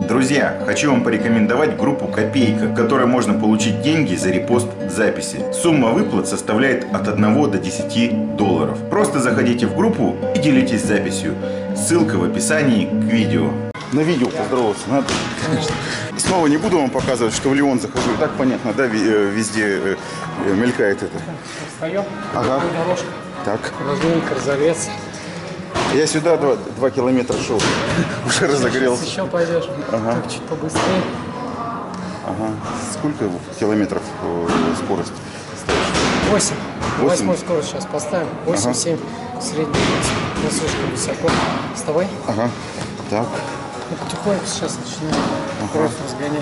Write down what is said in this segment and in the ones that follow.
Друзья, хочу вам порекомендовать группу «Копейка», в которой можно получить деньги за репост записи. Сумма выплат составляет от 1 до 10 долларов. Просто заходите в группу и делитесь записью. Ссылка в описании к видео. На видео поздороваться надо. Конечно. Снова не буду вам показывать, что в Лион захожу. И так понятно, да, везде мелькает это. Встаем, ага. Дорожка. Так. Разлом, Крзовец. Я сюда 2 километра шел. Уже разогрелся. Еще пойдешь. Ага. Так, чуть побыстрее. Ага. Сколько километров скорость ставишь? 8. 8. 8 скорость сейчас поставим. 8-7. Средний. На слишком высоко. Вставай. Ага. Так. Ну, потихоньку сейчас начинаем кровь разгонять.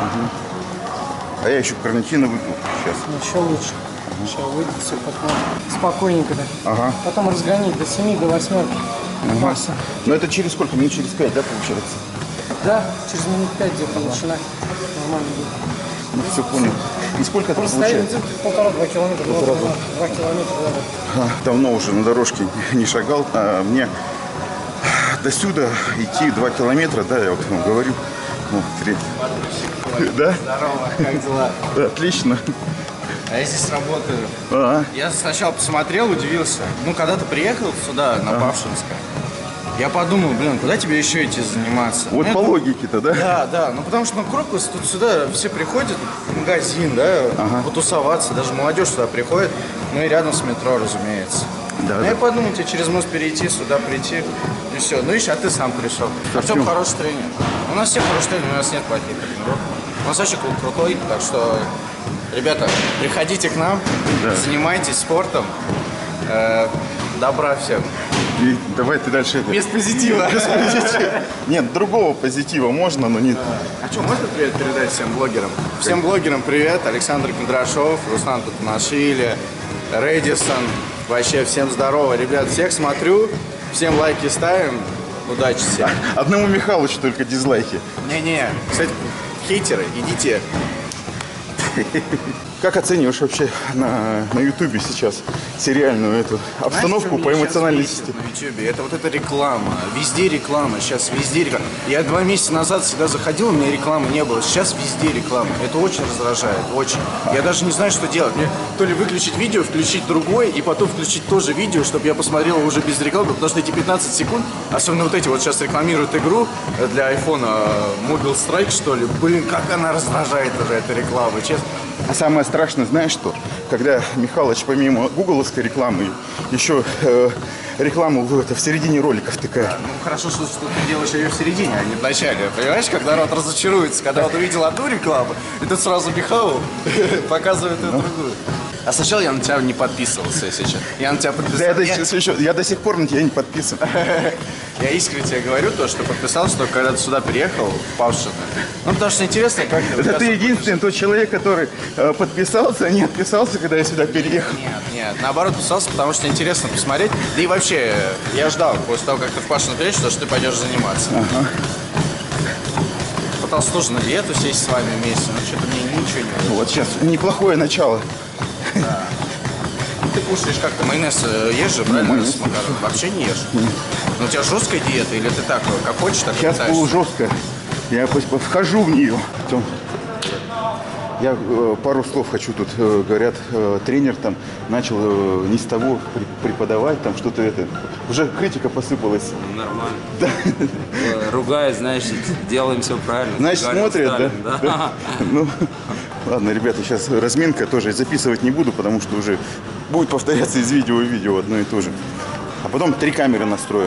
А я еще карантина выпил сейчас. Ну, еще лучше. Сейчас выйдет все потом. Спокойненько, да. Ага. Потом разгонить до 7, до 8. Максимум. Ну это через сколько? Минут через 5, да, получается? Да, через минут 5 где-то начинать. Нормально будет. Ну все понял. И сколько это получается? 1,5-2 километра. 2 километра. Да. Давно уже на дорожке не шагал. А мне до сюда идти 2 километра, да, я вот вам говорю. Ну, треть. Да? Здорово, как дела? Отлично. А я здесь работаю. Я сначала посмотрел, удивился. Ну, когда ты приехал сюда, на Павшинское, я подумал, блин, куда тебе еще идти заниматься? Вот по логике-то, да? Да, да. Ну, потому что, Крокус, тут сюда все приходят в магазин, да, потусоваться. Даже молодежь сюда приходит. Ну, и рядом с метро, разумеется. Да, ну, я подумал, тебе через мост перейти, сюда прийти, и все. Ну, еще, а ты сам пришел. Артем хороший тренер. У нас все хорошие тренеры, у нас нет плохих тренеров. У нас вообще клуб крутой, так что, ребята, приходите к нам, занимайтесь спортом. Добра всем. И давай ты дальше это. Без позитива. Без позитива. Нет, другого позитива можно, но нет. А что, можно привет передать всем блогерам? Всем блогерам привет. Александр Кондрашов, Руслан Татанашвили, Рэдисон. Вообще всем здорово. Ребят, всех смотрю, всем лайки ставим. Удачи всем. Одному Михалычу только дизлайки. Не-не, кстати, хейтеры, идите. Как оцениваешь вообще на Ютубе сейчас сериальную эту обстановку? Знаешь, по эмоциональной системе? На Ютубе это вот эта реклама. Везде реклама. Сейчас везде реклама. Я 2 месяца назад всегда заходил, у меня рекламы не было. Сейчас везде реклама. Это очень раздражает. Очень. Я даже не знаю, что делать. Мне то ли выключить видео, включить другое, и потом включить тоже видео, чтобы я посмотрел уже без рекламы. Потому что эти 15 секунд, особенно вот эти вот сейчас рекламируют игру для айфона Mobile Strike, что ли. Блин, как она раздражает уже, эта реклама, честно. А самое страшное, знаешь что? Когда Михалыч помимо гугловской рекламы еще рекламу в середине роликов втыкает. Ну хорошо, что ты делаешь ее в середине, а не в начале. Понимаешь, как народ разочаруется, когда он увидел одну рекламу, и тут сразу Михаил показывает эту другую. А сначала я на тебя не подписывался, если честно. Я на тебя подписался. Я до сих пор на тебя не подписан. Я искренне тебе говорю то, что подписался, только когда ты сюда приехал, в Павшино. Ну, потому что интересно, как ты... Это ты единственный тот человек, который подписался, а не отписался, когда я сюда переехал. Нет, наоборот, подписался, потому что интересно посмотреть. Да и вообще, я ждал, после того, как ты в Павшино приедешь, что ты пойдешь заниматься. Пытался тоже на диету сесть с вами вместе, но что-то мне ничего не вышло. Вот сейчас неплохое начало. Да. Ты кушаешь как-то майонез ешь же, правильно? Майонез. Вообще не ешь. Но у тебя жесткая диета или ты так, как хочешь, так и Сейчас питаешься? полужесткая. Я вхожу в нее. Я пару слов хочу тут, говорят, тренер там начал не с того преподавать, там что-то это. Уже критика посыпалась. Нормально. Да. Ругает, значит, делаем все правильно. Значит, Говорим, смотрят, да? да? Да. Ну, ладно, ребята, сейчас разминка тоже записывать не буду, потому что уже будет повторяться из видео в видео одно и то же. А потом 3 камеры настрою.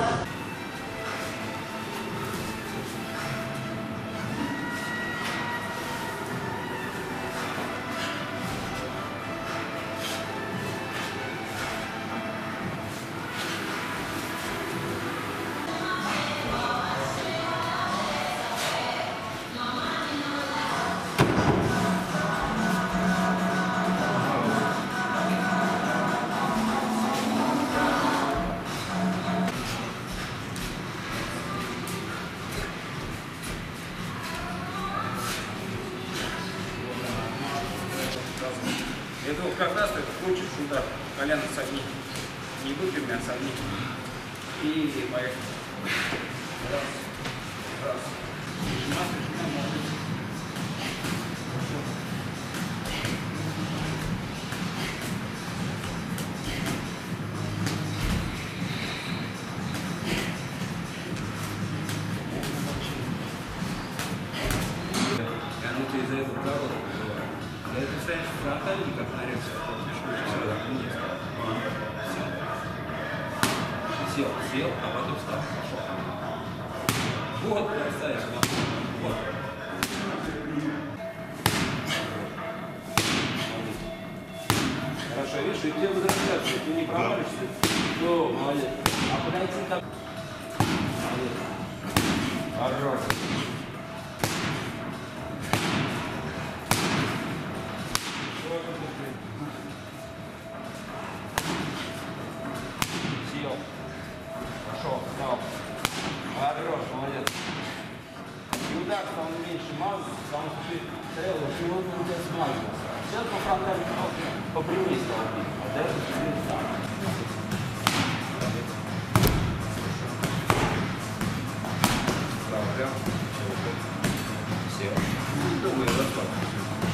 Это вот как раз ты хочешь сюда, колено согни. Не выпрямляй, а согни. И поехали. Раз, раз. Из-за этого дорога была. За это стоишь фронтально, как на рельсе, сел, а потом встал. Вот, красавица, вот. Хорошо, видишь, и тебе возвращаться, ты не провалишься. О, молодец. А подойти так. Молодец. Хорошо. Сел. Пошел, встал. Хорош, молодец. И удар стал меньше мазать, потому что ты стоял, сегодня у тебя смазывался. Сейчас по фронтали по прямой стал бить, а до этого ты не стал. Справа прям. Сел. Думаю, расслабься.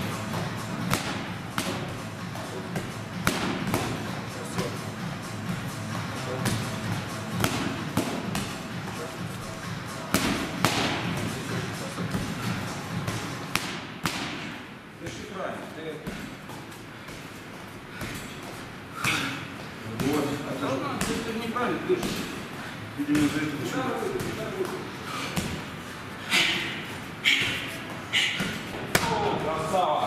Вот. А ты неправильно дышишь. Видимо, из-за этого. О, красава!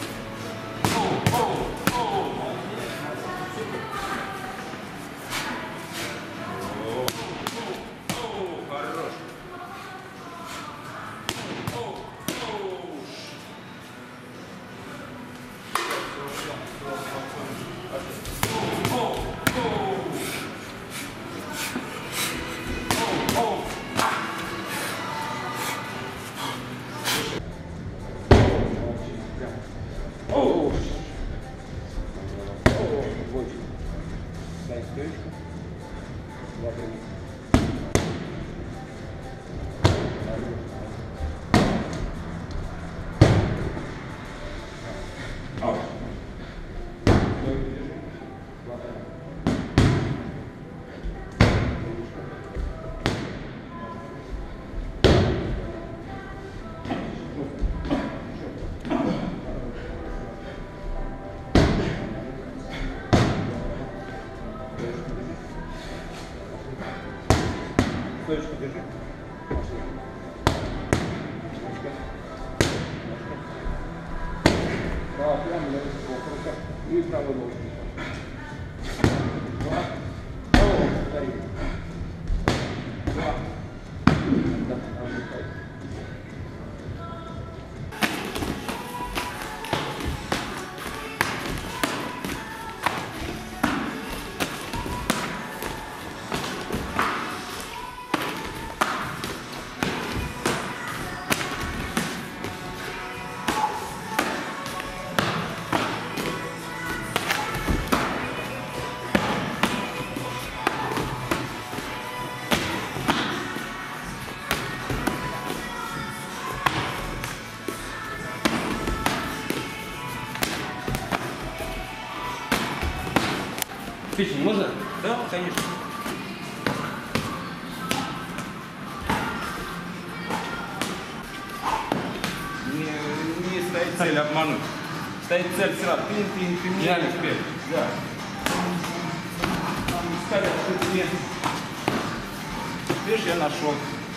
Хорош! Стоечку держи. Право прямо, левый рука. И правый ногу. Два. Повтори. Два. Да, отдыхай. Печень можно? Да, конечно. Не стоит цель обмануть. Стоит цель сразу. Ты меня теперь. Да. Сказать, что тебе. Видишь, я нашел.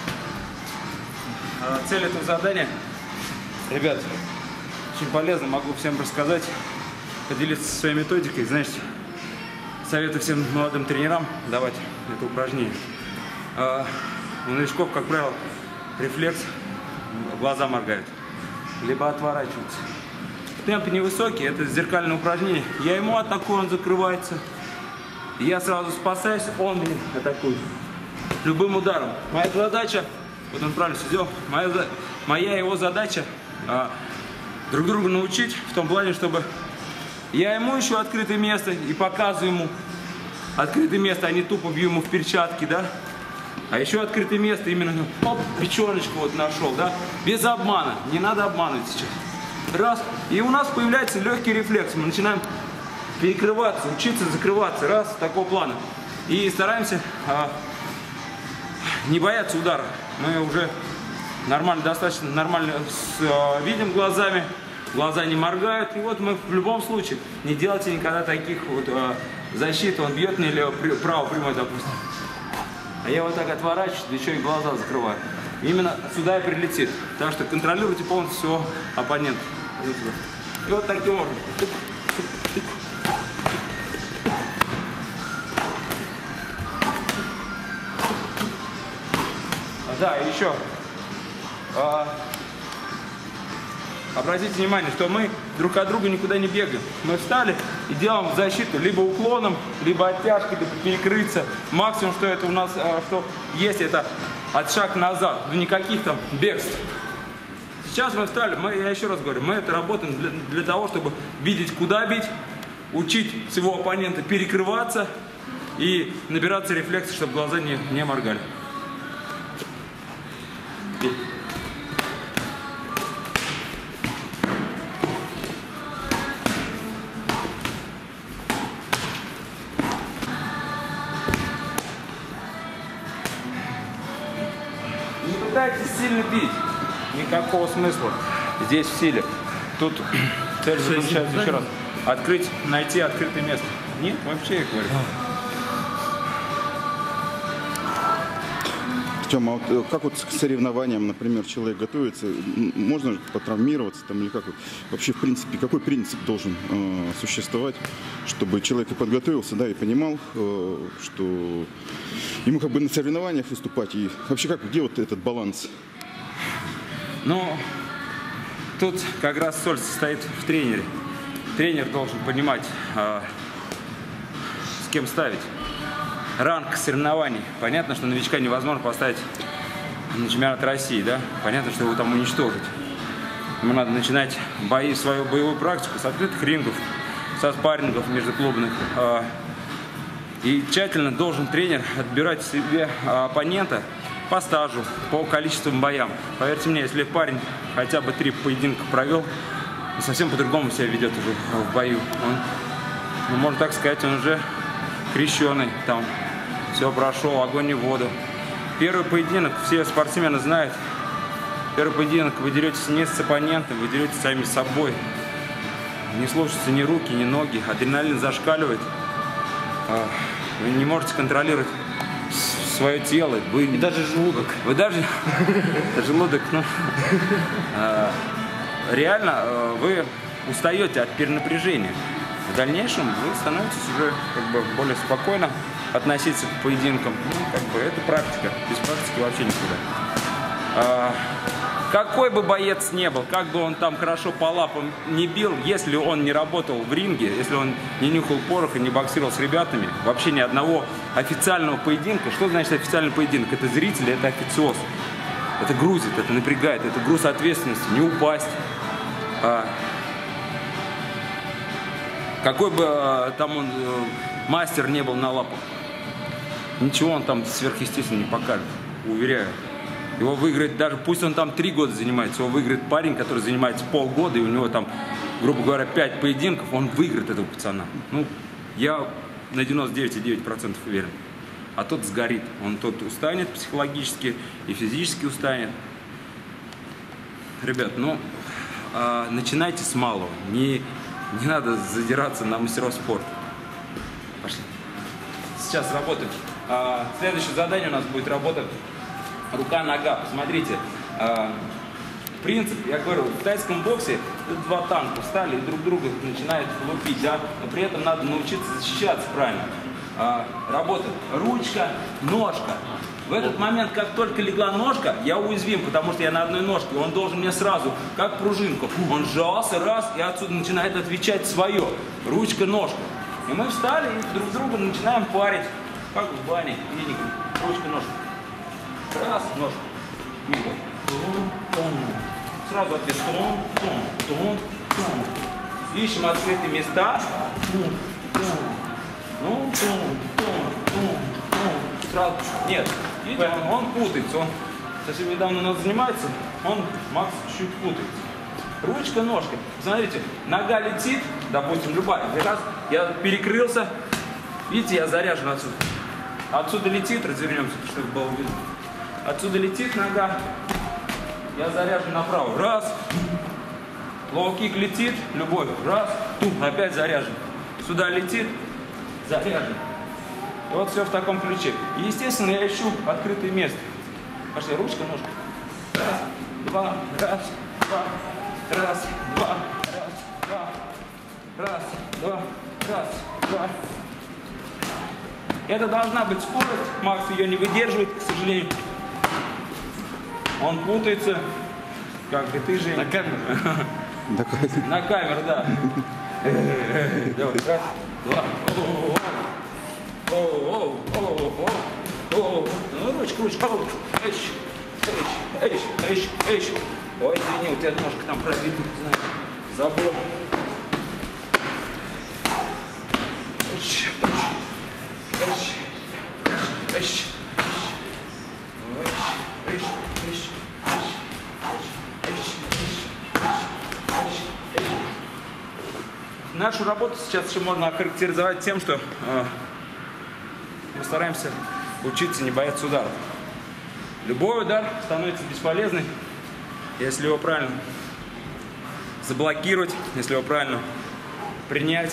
Цель этого задания, ребят, очень полезно, могу всем рассказать, поделиться своей методикой, знаете. Советую всем молодым тренерам давать это упражнение. У новичков, как правило, рефлекс, глаза моргают, либо отворачиваются. Темп невысокий, это зеркальное упражнение. Я ему атакую, он закрывается. Я сразу спасаюсь, он меня атакует. Любым ударом. Моя задача, вот он правильно все сделал, моя его задача друг друга научить в том плане, чтобы я ему ищу открытое место и показываю ему открытое место, а не тупо бью ему в перчатки, да? А еще открытое место, именно, оп, печеночку вот нашел, да, без обмана, не надо обманывать сейчас. Раз, и у нас появляется легкий рефлекс, мы начинаем перекрываться, учиться закрываться, раз, такого плана. И стараемся не бояться удара. Мы уже нормально, достаточно нормально видим глазами, глаза не моргают. И вот мы в любом случае, не делайте никогда таких вот защит, он бьет мне лево, право прямой, допустим. А я вот так отворачиваюсь, да еще и глаза закрываю. Именно сюда и прилетит. Так что контролируйте полностью своего оппонента. И вот таким образом. Да, и еще. Обратите внимание, что мы друг от друга никуда не бегаем. Мы встали и делаем защиту либо уклоном, либо оттяжкой, либо перекрыться. Максимум, что это у нас что есть, это от шаг назад. Никаких там бегств. Сейчас мы встали, я еще раз говорю, мы это работаем для того, чтобы видеть, куда бить, учить своего оппонента перекрываться и набираться рефлекса, чтобы глаза не моргали. Не пытайтесь сильно бить. Никакого смысла здесь в силе. Тут цель заключается еще раз. Открыть, найти открытое место. Нет, вообще, я говорю. Тёма, а вот как вот к соревнованиям, например, человек готовится, можно же потравмироваться там или как вот? Вообще, в принципе, какой принцип должен существовать, чтобы человек и подготовился, да, и понимал, что ему как бы на соревнованиях выступать, и вообще как, где вот этот баланс? Ну, тут как раз соль состоит в тренере. Тренер должен понимать, с кем ставить. Ранг соревнований. Понятно, что новичка невозможно поставить на чемпионат России, да? Понятно, что его там уничтожить. Ему надо начинать бои, свою боевую практику с открытых рингов, со спаррингов межклубных. И тщательно должен тренер отбирать себе оппонента по стажу, по количеству боям. Поверьте мне, если парень хотя бы 3 поединка провел, он совсем по-другому себя ведет уже в бою. Он, ну, можно так сказать, он уже крещеный, там, все прошел, огонь и воду. Первый поединок, все спортсмены знают, первый поединок вы деретесь не с оппонентом, вы деретесь сами с собой. Не слушаются ни руки, ни ноги, адреналин зашкаливает. Вы не можете контролировать свое тело. Вы, и даже желудок. Вы даже желудок, ну, реально вы устаете от перенапряжения. В дальнейшем вы становитесь уже как бы более спокойно относиться к поединкам. Ну, как бы это практика. Без практики вообще никуда. Какой бы боец не был, как бы он там хорошо по лапам не бил, если он не работал в ринге, если он не нюхал порох и не боксировал с ребятами, вообще ни одного официального поединка. Что значит официальный поединок? Это зрители, это официоз. Это грузит, это напрягает, это груз ответственности, не упасть. Какой бы там он мастер не был на лапах, ничего он там сверхъестественно не покажет, уверяю. Его выиграет даже, пусть он там 3 года занимается, его выиграет парень, который занимается полгода, и у него там, грубо говоря, 5 поединков, он выиграет этого пацана. Ну, я на 99,9% уверен. А тот сгорит, он тот устанет психологически и физически устанет. Ребят, ну, начинайте с малого, не надо задираться на мастеров спорта. Пошли. Сейчас работаем. Следующее задание у нас будет работать рука-нога. Посмотрите, принцип, я говорю, в тайском боксе 2 танка встали и друг друга начинают лупить, да? Но при этом надо научиться защищаться правильно. Работает ручка, ножка. В этот момент, как только легла ножка, я уязвим, потому что я на одной ножке. Он должен мне сразу, как пружинку. Он сжался, раз, и отсюда начинает отвечать свое. Ручка, ножка. И мы встали и друг друга начинаем парить. Как в бане, веником. Ручка, ножка. Раз, ножка. Сразу ответ. Ищем открытые места. сразу. Нет, видите, он путается. Он совсем недавно у нас занимается, Макс чуть-чуть путается. Ручка, ножка. Смотрите, нога летит, допустим, любая. Раз я перекрылся, видите, я заряжен отсюда. Отсюда летит, развернемся, чтобы было видно. Отсюда летит нога, я заряжен направо. Раз. Лоу-кик летит, любой. Раз. Туп, опять заряжен. Сюда летит, заряжен. И вот все в таком ключе. И, естественно, я ищу открытое место. Пошли, ручка, ножка. Раз, два, раз, два. Раз, два, раз, два. Раз, два, раз, два. Это должна быть скорость. Макс ее не выдерживает, к сожалению. Он путается. Как и ты, Жень. На камеру. На камеру, да. Давай, раз, два. Ну, ручка. Ой, извини, у тебя ножка там пробита, не знаю. Забыл. Нашу работу сейчас еще можно охарактеризовать тем, что мы стараемся учиться не бояться ударов. Любой удар становится бесполезным, если его правильно заблокировать, если его правильно принять,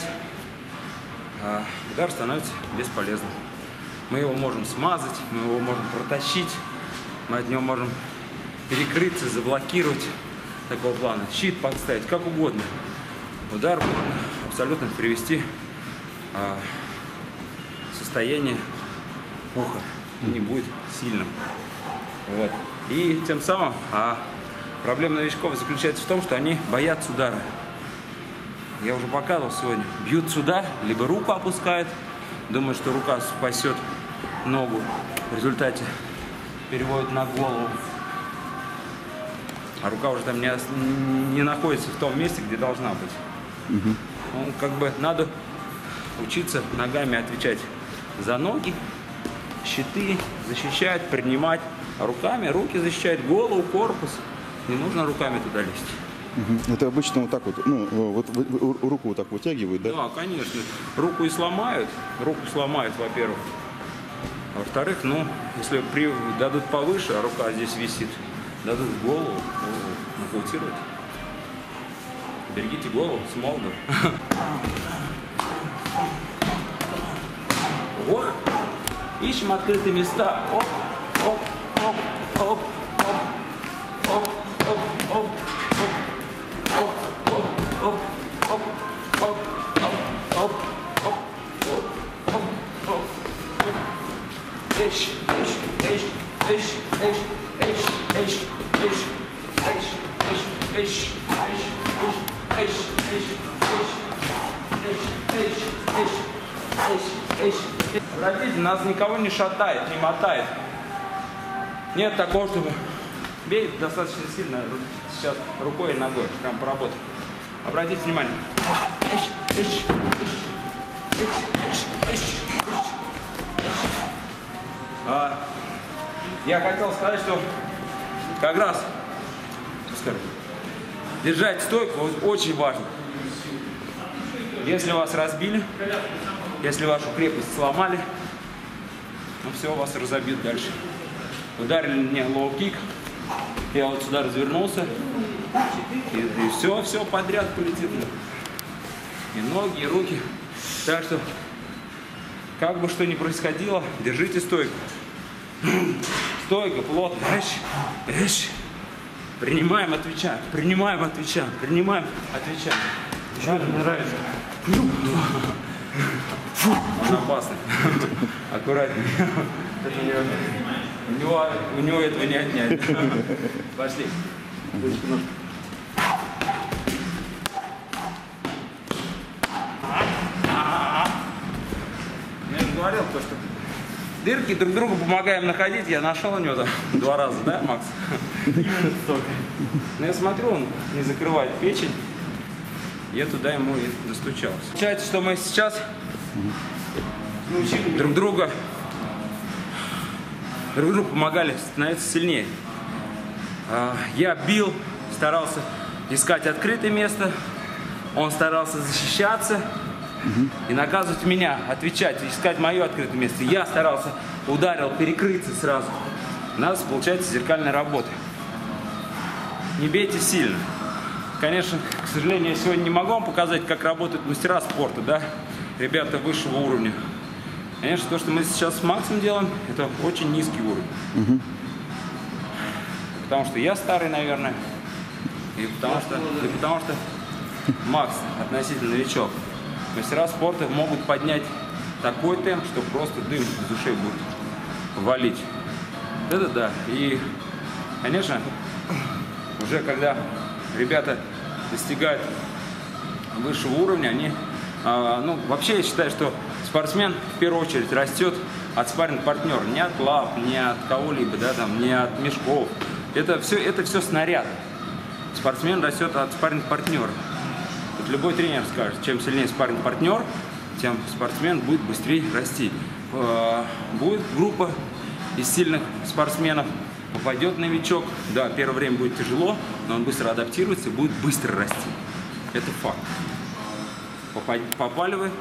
удар становится бесполезным. Мы его можем смазать, мы его можем протащить, мы от него можем перекрыться, заблокировать такого плана, щит подставить, как угодно. Удар можно абсолютно привести в состояние уха, не будет сильным. Вот. И тем самым проблема новичков заключается в том, что они боятся удара. Я уже показывал сегодня. Бьют сюда, либо руку опускают, думают, что рука спасет ногу. В результате переводят на голову. А рука уже там не находится в том месте, где должна быть. Ну, как бы надо учиться ногами отвечать за ноги, щиты, защищать, принимать. А руками, руки защищать, голову, корпус. Не нужно руками туда лезть. Это обычно вот так вот, ну, вот руку вот так вытягивают, да? Да, конечно. Руку и сломают. Руку сломают, во-первых. А во-вторых, ну, если дадут повыше, а рука здесь висит, дадут в голову нокаутировать. Берегите голову, смолду. Вот. Ищем открытые места. Оп, оп, оп, оп, оп, оп, оп, оп. Обратите, нас никого не шатает, не мотает. Нет такого, чтобы бей достаточно сильно сейчас рукой и ногой, прям поработать. Обратите внимание. Я хотел сказать, что как раз держать стойку очень важно. Если вас разбили, если вашу крепость сломали, ну все, вас разобьют дальше. Ударили мне лоу-кик, я вот сюда развернулся, и все подряд полетит. И ноги, и руки. Так что, как бы что ни происходило, держите стойку. Стойка, плотно. Принимаем, отвечаем. Принимаем, отвечаем. Принимаем, отвечаем. Еще мне нравится. Он опасный. Аккуратнее. У него этого не отнять. Пошли. Я же говорил, что дырки друг другу помогаем находить. Я нашел у него там 2 раза, да, Макс? Но я смотрю, он не закрывает печень. Я туда ему и достучался. Получается, что мы сейчас друг друга друг другу помогали становиться сильнее. Я бил, старался искать открытое место, он старался защищаться и наказывать меня, отвечать, искать мое открытое место. Я старался, ударил, перекрыться сразу. У нас получается зеркальная работа. Не бейте сильно. Конечно, к сожалению, я сегодня не могу вам показать, как работают мастера спорта, да, ребята высшего уровня. Конечно, то, что мы сейчас с Максом делаем, это очень низкий уровень. Потому что я старый, наверное, и потому что Макс относительно новичок. Мастера спорта могут поднять такой темп, что просто дым из ушей будет валить. Это да. И, конечно, уже когда ребята достигают высшего уровня, они, ну, вообще я считаю, что спортсмен в первую очередь растет от спарринг-партнера, не от лап, не от кого-либо, да, там, не от мешков. Это все снаряд. Спортсмен растет от спарринг-партнера. Вот любой тренер скажет, чем сильнее спарринг-партнер, тем спортсмен будет быстрее расти. Будет группа из сильных спортсменов, попадет новичок, да, первое время будет тяжело, но он быстро адаптируется и будет быстро расти. Это факт. Попали вы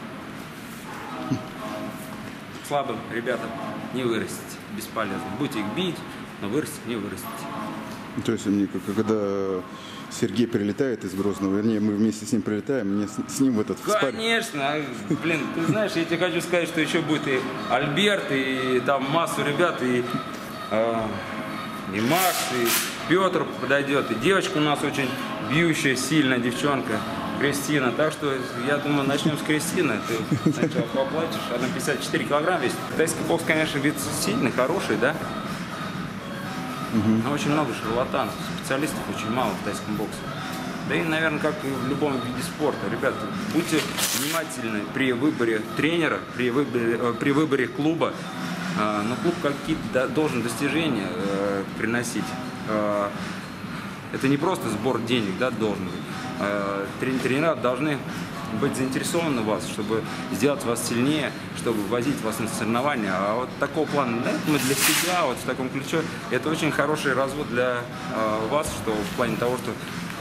слабым ребятам, не вырастите, бесполезно. Будете их бить, но вырастить не вырастите. То есть, когда Сергей прилетает из Грозного, вернее, мы вместе с ним прилетаем, мне с ним в этот спарринг. Конечно, блин, ты знаешь, я тебе хочу сказать, что еще будет и Альберт, и там массу ребят, и Макс, и Петр подойдет, и девочка у нас очень бьющая, сильная девчонка, Кристина. Так что, я думаю, начнем с Кристины. Ты сначала поплатишь, она 54 килограмма весит. Тайский бокс, конечно, вид сильный, хороший, да? Но очень много шарлатанов, специалистов очень мало в тайском боксе. Да и, наверное, как и в любом виде спорта. Ребята, будьте внимательны при выборе тренера, при выборе клуба. Но клуб какие-то должен достижения приносить. Это не просто сбор денег, да, должен быть. Тренера должны быть заинтересованы в вас, чтобы сделать вас сильнее, чтобы возить вас на соревнования. А вот такого плана, да, мы для себя, вот в таком ключе, это очень хороший развод для вас, что в плане того, что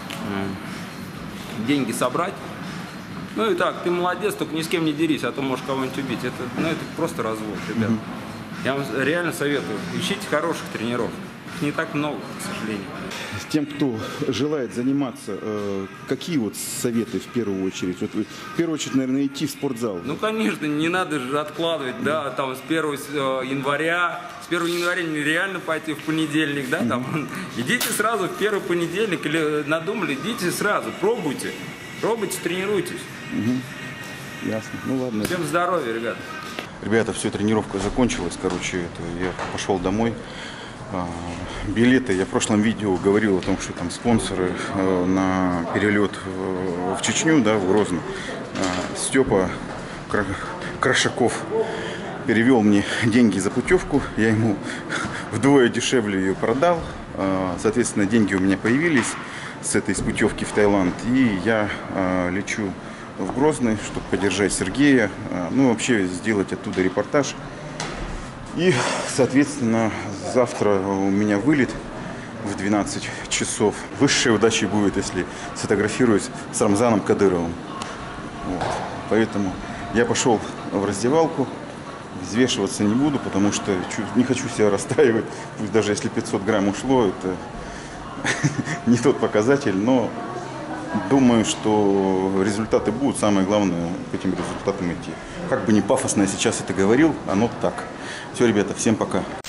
деньги собрать. Ну и так, ты молодец, только ни с кем не дерись, а то можешь кого-нибудь убить. Это просто развод, ребят. Я вам реально советую, ищите хороших тренеров. Их не так много, к сожалению. Тем, кто желает заниматься, какие вот советы в первую очередь? Вот, в первую очередь, наверное, идти в спортзал. Ну, конечно, не надо же откладывать, да, там с 1 января. С 1 января нереально пойти в понедельник, да, там. Идите сразу в первый понедельник или надумали, идите сразу, пробуйте, тренируйтесь. Ясно, ну ладно. Всем здоровья, ребят. Ребята, все, тренировка закончилась, короче, я пошел домой. Билеты, я в прошлом видео говорил о том, что там спонсоры на перелет в Чечню, да, в Грозный. Степа Крашаков перевел мне деньги за путевку, я ему вдвое дешевле ее продал, соответственно, деньги у меня появились с этой путевки в Таиланд, и я лечу в Грозный, чтобы поддержать Сергея, ну вообще сделать оттуда репортаж. И, соответственно, завтра у меня вылет в 12 часов. Высшей удачи будет, если сфотографируюсь с Рамзаном Кадыровым. Вот. Поэтому я пошел в раздевалку, взвешиваться не буду, потому что не хочу себя расстраивать. Пусть даже если 500 грамм ушло, это не тот показатель, но думаю, что результаты будут. Самое главное к этим результатам идти. Как бы не пафосно я сейчас это говорил, оно так. Все, ребята, всем пока.